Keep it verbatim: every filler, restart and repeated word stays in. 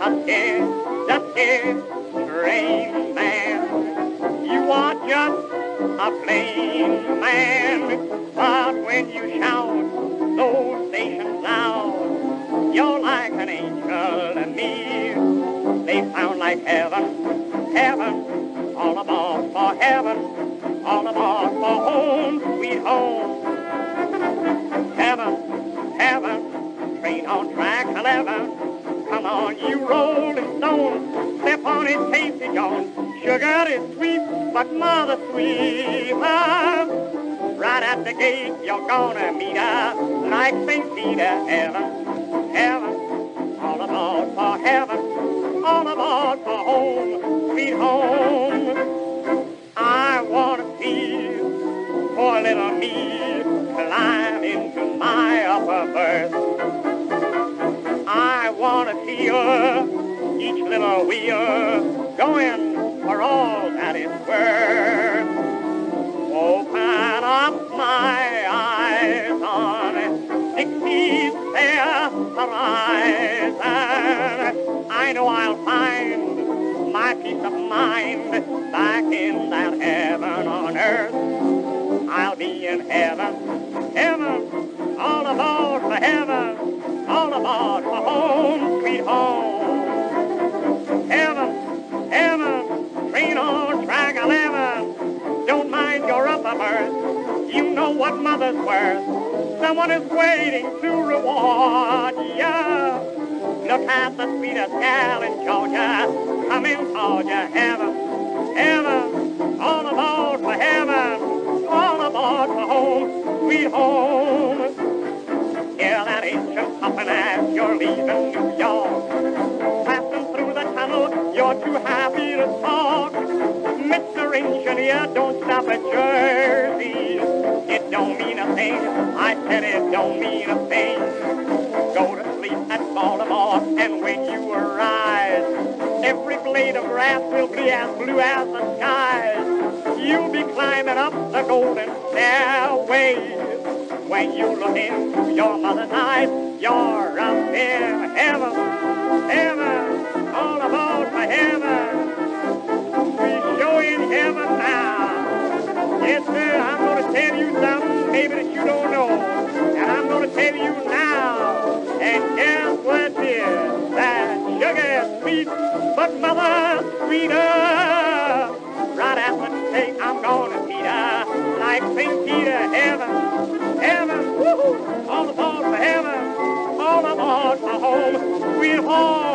a scared, a scared train man. You are just a plain man, but when you shout those stations loud, you're like an angel to me. They sound like heaven, heaven, all aboard for heaven, all aboard for home, sweet home. Heaven, heaven, train on track eleven. Come on, you rolling stone, step on it, Casey Jones. Sugar is sweet, but mother sweet. Ah, right at the gate, you're gonna meet her like Saint Peter. Heaven, heaven, all aboard for heaven, all aboard for home, sweet home. I wanna see poor little me climb into my upper berth. I wanna see her, each little wheel going for all that it's worth. Open up my eyes on Dixie's fair horizon. I know I'll find my peace of mind back in that heaven on earth. I'll be in heaven, heaven, all aboard for heaven, all aboard for home, sweet home. Heaven, heaven, train on track eleven. Don't mind your upper berth, you know what mother's worth. Someone is waiting to reward ya. Look at the sweetest gal in Georgia, coming toward ya. Heaven, heaven, all aboard for heaven, all aboard for home, sweet home. Hear that ancient puffin' as you're leaving New York. Passing through the tunnel, you're too happy to talk. Mister Engineer, don't stop at Jersey. It don't mean a thing, I said it don't mean a thing. Go to sleep at Baltimore, and when you arise, every blade of grass will be as blue as the skies. You'll be climbing up the golden stairway. When you look into your mother's eyes, you're up in heaven, heaven, all aboard for heaven. We show in heaven now. Yes, sir, I'm going to tell you something maybe that you don't know. And I'm going to tell you now. And guess what, dear? That sugar is sweet, but mother's sweeter. Right after the take, I'm going to meet her like Saint Peter. Heaven, heaven, woo-hoo, all aboard for heaven, all aboard for home, sweet home.